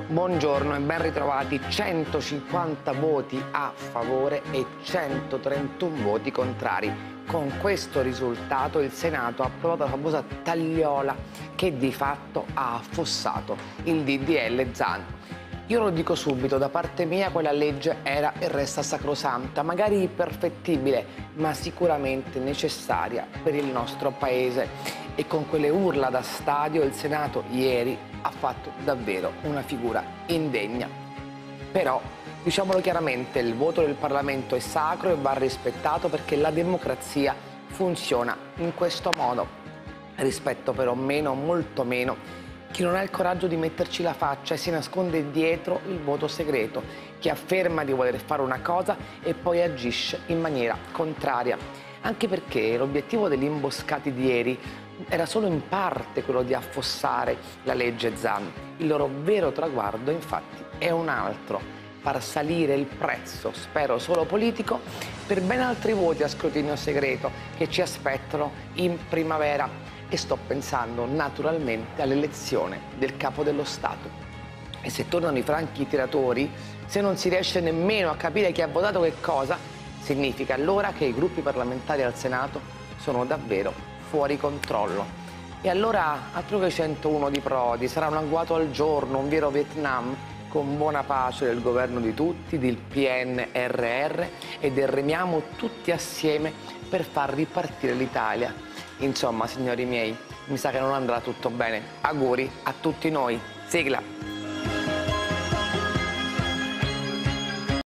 Buongiorno e ben ritrovati. 150 voti a favore e 131 voti contrari. Con questo risultato il Senato ha approvato la famosa tagliola che di fatto ha affossato il DDL Zan. Io lo dico subito, da parte mia quella legge era e resta sacrosanta, magari perfettibile, ma sicuramente necessaria per il nostro Paese. E con quelle urla da stadio il Senato ieri ha fatto davvero una figura indegna. Però, diciamolo chiaramente, il voto del Parlamento è sacro e va rispettato perché la democrazia funziona in questo modo. Rispetto però meno, molto meno, chi non ha il coraggio di metterci la faccia e si nasconde dietro il voto segreto, chi afferma di voler fare una cosa e poi agisce in maniera contraria. Anche perché l'obiettivo degli imboscati di ieri era solo in parte quello di affossare la legge Zan. Il loro vero traguardo, infatti, è un altro: far salire il prezzo, spero solo politico, per ben altri voti a scrutinio segreto che ci aspettano in primavera. E sto pensando naturalmente all'elezione del capo dello Stato. E se tornano i franchi tiratori, se non si riesce nemmeno a capire chi ha votato che cosa, significa allora che i gruppi parlamentari al Senato sono davvero fuori controllo. E allora, altro che 101 di Prodi, sarà un agguato al giorno, un vero Vietnam, con buona pace del governo di tutti, del PNRR, ed remiamo tutti assieme per far ripartire l'Italia. Insomma, signori miei, mi sa che non andrà tutto bene. Auguri a tutti noi. Sigla.